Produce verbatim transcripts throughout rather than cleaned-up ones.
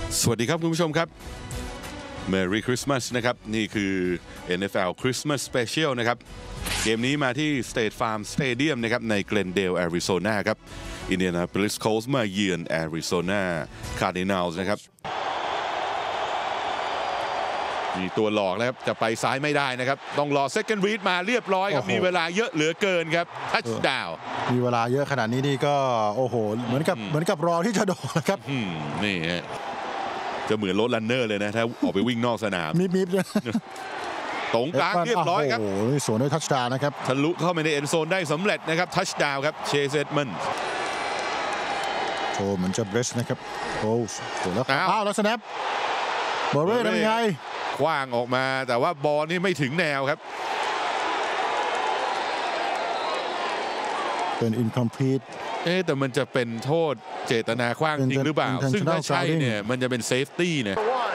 สวัสดีครับคุณผู้ชมครับ Merry Christmas นะครับนี่คือ เอ็น เอฟ แอล Christmas Special นะครับเกมนี้มาที่ State Farm Stadium นะครับใน Glendale Arizona ครับ Indianapolis Colts มาเยือน Arizona Cardinals นะครับมีตัวหลอกนะครับจะไปซ้ายไม่ได้นะครับต้องรอ second read มาเรียบร้อยครับมีเวลาเยอะเหลือเกินครับ touchdown มีเวลาเยอะขนาดนี้นี่ก็โอ้โหเหมือนกับเหมือนกับรอที่จะโดนนะครับนี่ฮะจะเหมือนรถรันเนอร์เลยนะถ้าออกไปวิ่งนอกสนามมีมีตรงกลางเรียบร้อยครับโอ้โหสวนด้วยทัชดาวน์นะครับทะลุเข้าไปในเอ็นโซนได้สำเร็จนะครับทัชดาวน์ครับเชสเอ็ดมันโชว์เหมือนจะเบรสนะครับโอ้โหแล้วอ้าวแล้วสแนปบอลเร่ทำยังไงคว้างออกมาแต่ว่าบอลนี่ไม่ถึงแนวครับเป็น incomplete เอ๊ะแต่มันจะเป็นโทษเจตนาคว้างจริงหรือเปล่าซึ่งถ้าใช่เนี่ยมันจะเป็นเซฟตี้เนี่ย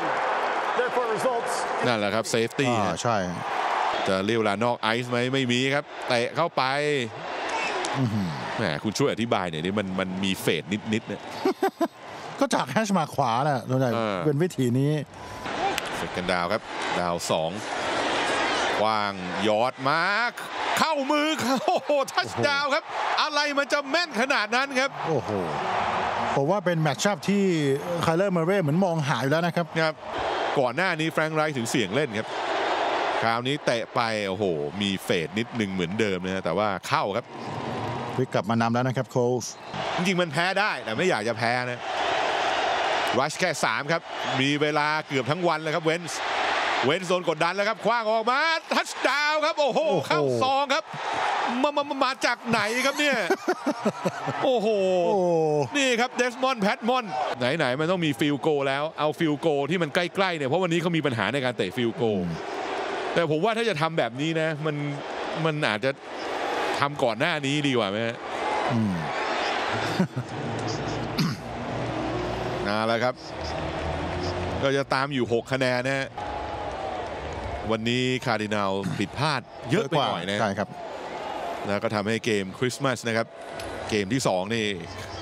นั่นแหละครับเซฟตี้ใช่จะเรียกเวลานอกไอซ์ไหมไม่มีครับเตะเข้าไปแหมคุณช่วยอธิบายหน่อยนี่มันมันมีเฟดนิดๆเนี่ยก็จากแฮชมาขวาแหละส่วนใหญ่เป็นวิธีนี้เสร็จกันดาวครับดาวสองวางยอดมาเข้ามือโอ้โหทัชดาวครับอะไรมันจะแม่นขนาดนั้นครับโอ้โหผมว่าเป็นแมตช์อัพที่ไคลเลอร์เมเร่เหมือนมองหายแล้วนะครับครับก่อนหน้านี้แฟรงค์ไรท์ถึงเสี่ยงเล่นครับคราวนี้เตะไปโอ้โหมีเฟดนิดนึงเหมือนเดิมนะแต่ว่าเข้าครับพลิกกลับมานำแล้วนะครับโค้ชจริงๆมันแพ้ได้แต่ไม่อยากจะแพ้นะรัชแค่สามครับมีเวลาเกือบทั้งวันเลยครับเวนส์เวนส์โซนกดดันแล้วครับคว้างออกมาทัชดาวน์ครับโอ้โหเข้าซองครับมามามาจากไหนครับเนี่ยโอ้โหนี่ครับเดสมอนด์แพดมอนด์ไหนๆมันต้องมีฟิลโกแล้วเอาฟิลโกที่มันใกล้ๆเนี่ยเพราะวันนี้เขามีปัญหาในการเตะฟิลโกแต่ผมว่าถ้าจะทำแบบนี้นะมันมันอาจจะทำก่อนหน้านี้ดีกว่าไหมฮะน่าแล้วครับก็จะตามอยู่หกคะแนนนะฮะวันนี้คาร์ดินัลผิดพลาดเยอะไปหน่อยนะใช่ครับแล้วก็ทำให้เกมคริสต์มาสนะครับเกมที่สองนี่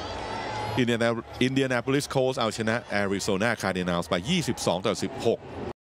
อินเดียนาโพลิสโคลส์เอาชนะแอริโซนาคาร์ดินัลส์ไปยี่สิบสองต่อสิบหก